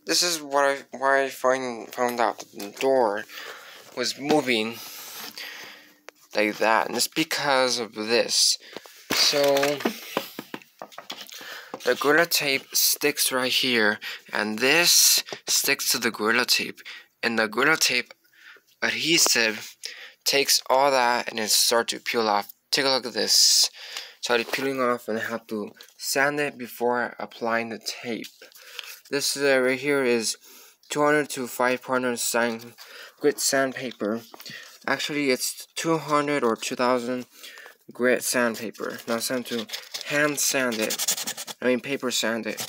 this is why I found out that the door was moving like that, and it's because of this. So the Gorilla Tape sticks right here, and this sticks to the Gorilla Tape, and the Gorilla Tape adhesive takes all that and it starts to peel off. Take a look at this. Started peeling off, and I have to sand it before applying the tape. This right here is 200 to 500 grit sandpaper. Actually, it's 200 or 2000 grit sandpaper. Now it's time to hand sand it. Paper sand it.